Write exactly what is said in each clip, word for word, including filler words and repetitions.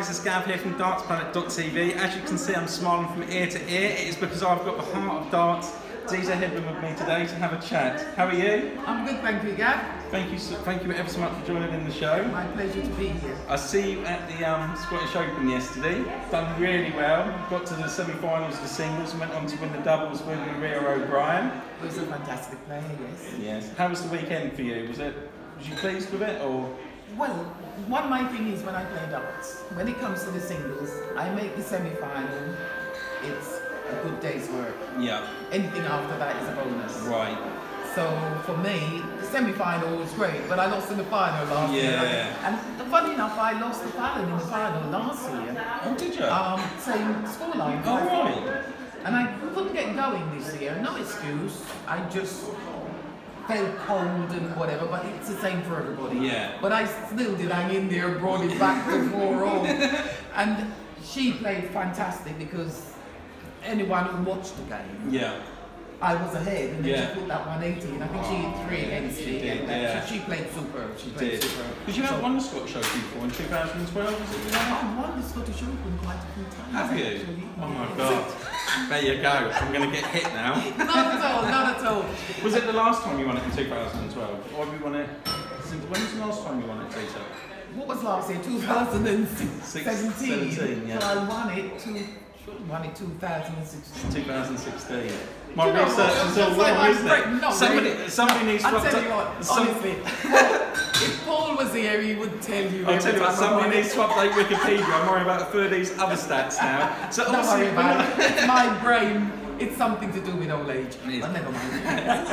guys, it's Gav here from darts planet dot T V. As you can see, I'm smiling from ear to ear. It is because I've got the heart of darts, Deta Hedman, with me today to have a chat. How are you? I'm good, thank you, Gav. Thank you, so, thank you ever so much for joining in the show. My pleasure to be here. I see you at the um, Scottish Open yesterday. Done really well. Got to the semi-finals of the singles and went on to win the doubles with Maria O'Brien. It was a fantastic player, yes. Yes. How was the weekend for you? Was it? Was you pleased with it, or? Well, one of my thing is when I play darts, when it comes to the singles, I make the semi-final. It's a good day's work. Yeah. Anything after that is a bonus. Right. So for me, the semi-final was great, but I lost in the final last yeah. year. And funny enough, I lost the Fallon in the final last year. Oh, did you? Um, same scoreline. Oh, right. And I couldn't get going this year. No excuse. I just felt cold and whatever, but it's the same for everybody. Yeah. But I still did hang in there, brought it back to four all. And she played fantastic because anyone who watched the game, yeah. I was ahead, and then yeah. she put that one eighty, and I think she hit three against me. Did, and yeah. she, she played superb. She, she played did. superb. Because you have so, won the Scottish Open before in two thousand twelve, was it? I won the Scottish Open quite a few times. Have you? Actually. Oh my God. There you go. I'm going to get hit now. Not at all, not at all. Was it the last time you won it in two thousand twelve? Or have you won it since, when was the last time you won it, Deta? What was last year? two thousand seventeen. seventeen, yeah. So I won it, two, won it two thousand sixteen. two thousand sixteen. My you know research what? is all wrong, like isn't it? No, somebody really. somebody no, needs to I'll tell update. you what, Some, honestly. Paul, if Paul was here, he would tell you. I'll tell you what, somebody needs it. to update Wikipedia. I'm worrying about a third of these other stats now. So Don't worry about it. It's my brain. It's something to do with old age. But never mind.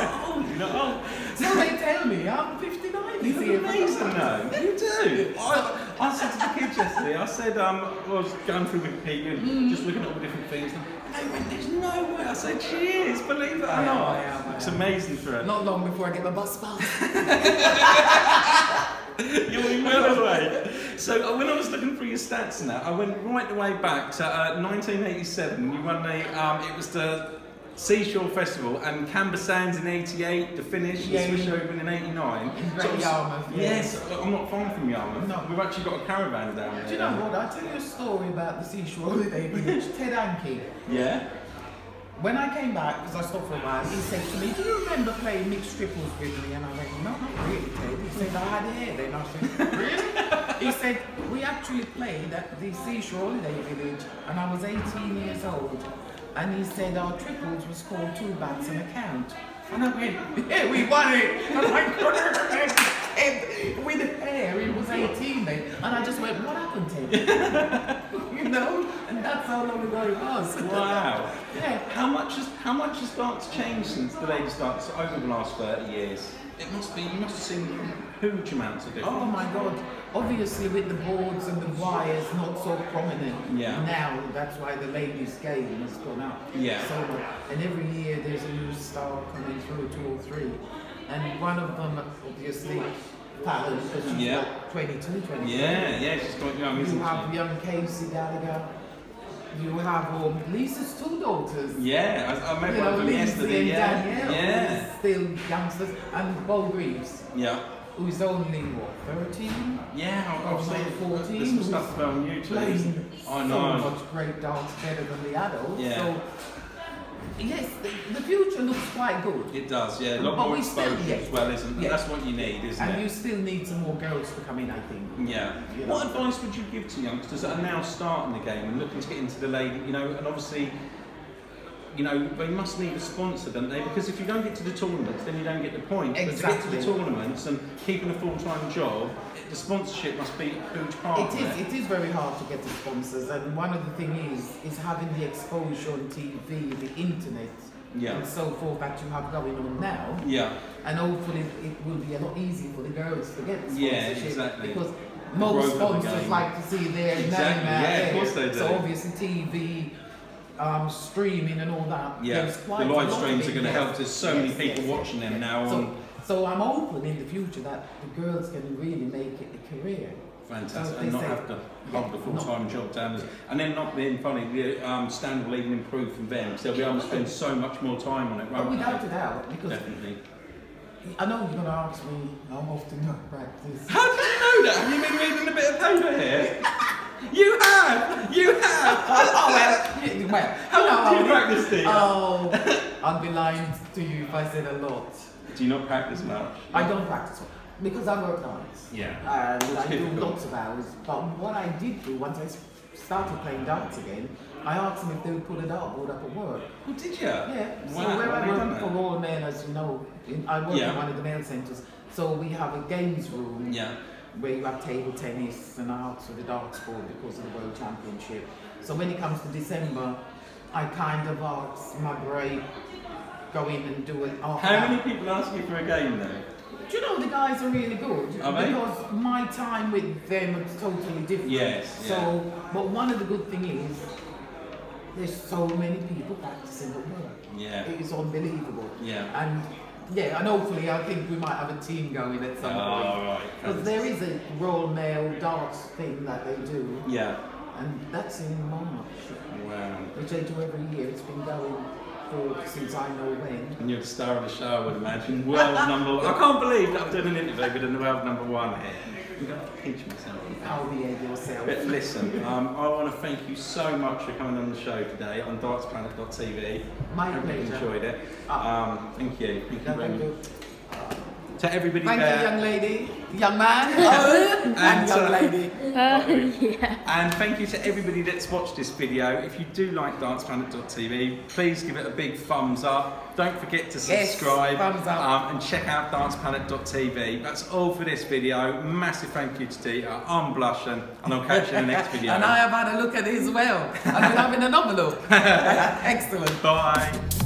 No. So they tell me I'm fifty-nine this You're year. amazing, though. You do. I, I said to the kids yesterday, I said, um, I was going through Wikipedia and mm. just looking at all the different things. And they went, there's no way. I said, she is, believe it or I know not. I am. It's amazing for her. Not long before I get my bus pass. You'll be well away. So uh, when I was looking through your stats and that, I went right the way back to uh, nineteen eighty-seven. You won the, um, it was the Seashore Festival, and Canberra Sands in eighty-eight, the finish, yeah, the Swiss Open in eighty-nine. In Great so Yarmouth. Yes, yes, I'm not far from Yarmouth. No. We've actually got a caravan down there. Do you know what? I'll tell you a story about the Seashore Holiday Village. Ted Anke. Yeah? When I came back, because I stopped for a while, he said to me, do you remember playing mixed triples with me? And I went, no, not really, Ted. He said, I had hair then. I said, really? He said, we actually played at the Seashore Holiday Village, and I was eighteen years old. And he said our triples was called two bats and a count. And I went, yeah, we won it. And I couldn't remember. With hair, he was eighteen then. And I just went, what happened to him? You know? And that's how long ago it was. Wow. Yeah. How much has how much has darts changed since the ladies' darts over the last thirty years? It must be, you must have seen huge amounts of difference. Oh my God. Obviously with the boards and the wires not so prominent yeah. now, that's why the ladies' game has gone up yeah. so much. And every year there's a new star coming through, two or three. And one of them, obviously, Fallon, because she's yeah. got twenty-two, twenty-three. Yeah, yeah, she's quite young, isn't You have she? young Casey Gallagher. You have um, Lisa's two daughters. Yeah, I, I met you one know, of them Lindsay yesterday. and Yeah, Danielle, yeah. Still youngsters, and Bo Greaves. Yeah. Who's only what, thirteen? Yeah, I've seen fourteen. There's some stuff about on YouTube. Playing I know. so much great dance better than the adults. Yeah. So yes, the, the future looks quite good. It does, yeah. A lot but more we exposure still, as well, isn't it? yeah. That's what you need, isn't and it? you still need some more girls to come in, I think. Yeah. You know? What advice would you give to youngsters that are now starting the game and looking to get into the lady, you know, and obviously, you know, they must need a sponsor, don't they? Because if you don't get to the tournaments, then you don't get the points. Exactly. But to get to the tournaments and keeping a full-time job, the sponsorship must be a huge part It of is, it. it is very hard to get the sponsors, and one of the things is, is having the exposure on T V, the internet, yeah. and so forth that you have going on now. Yeah. And hopefully it will be a lot easier for the girls to get the sponsorship. Yeah, exactly. Because most sponsors like to see their exactly. name out yeah, there. of course they do. So obviously T V, um, streaming and all that. Yeah, There's quite the a live lot streams of are going to yes. help. There's so yes, many people yes, watching yes. them now. So, on so I'm hoping in the future that the girls can really make it a career. Fantastic, So and not say, have to hold the full-time job down. As, and then not being funny, the um, standard will even improve from them, because they'll be able to spend so much more time on it, But won't without they? a doubt, because Definitely. I know you're going to ask me how often I practice. How did you know that? Have you been reading a bit of paper here? You have! You have! Oh, well, yeah, well. How you know, long do you I- practice, Deta? Oh, I'd be lying to you if I said a lot. Do you not practice much? I don't practice because I work nights. Yeah. And It's I do difficult. lots of hours. But what I did do once I s- started playing darts again, I asked them if they would put a dartboard up at work. Oh, did you? Yeah. Wow. So where why I have you done work that? for Royal Mail, as you know, in, I work Yeah. in one of the mail centres. So we have a games room Yeah. where you have table tennis and I asked for the darts board because of the World Championship. So when it comes to December, I kind of ask my break, go in and do it. Oh, How many people ask you for a game though? Do you know the guys are really good? Are they? Because my time with them is totally different. Yes, So, yeah. but one of the good things is there's so many people practicing at work. Yeah. It is unbelievable. Yeah. And yeah, and hopefully I think we might have a team going at some Oh, point. right. Because there is a Royal Mail darts thing that they do, Yeah. and that's in March, Wow. which they do every year. It's been going for since I know when. And you're the star of the show, I would imagine. World number one. I can't believe that I've done an interview with the world number one here. I'm going to pinch myself. I'll behave yourself. But listen, um, I want to thank you so much for coming on the show today on darts planet dot T V. My Hope you pleasure. enjoyed it. Um, thank you. Thank you Yeah, very thank much. you. To everybody Thank there. you, young lady, young man, and, And, young uh, lady. yeah. And thank you to everybody that's watched this video. If you do like darts planet dot T V, please give it a big thumbs up. Don't forget to Yes, subscribe thumbs up. Um, and check out darts planet dot T V. That's all for this video. Massive thank you to Deta. I'm blushing, and I'll catch you in the next video. And I have had a look at it as well. And I'm having another look. Excellent. Bye.